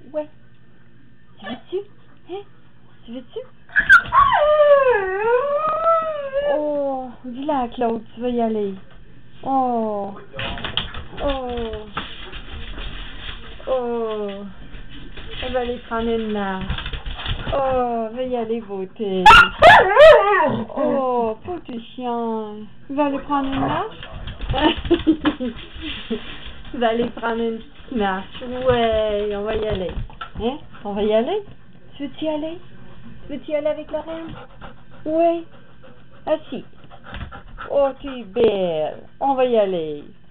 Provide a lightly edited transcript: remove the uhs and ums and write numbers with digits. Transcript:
Ouais. Tu veux-tu? Hein? Tu veux-tu? Oh, dis-la à Claude, tu veux y aller. Oh. Oh. Oh. Elle va aller prendre une marche. Oh, va y aller, beauté. Oh, petit chien. Tu vas aller prendre une marche? Tu vas aller prendre une petite marche. Ouais, on va y aller. Hein? On va y aller? Tu veux-tu y aller? Tu veux-tu y aller avec la reine? Oui. Assis. Oh, tu es belle. On va y aller.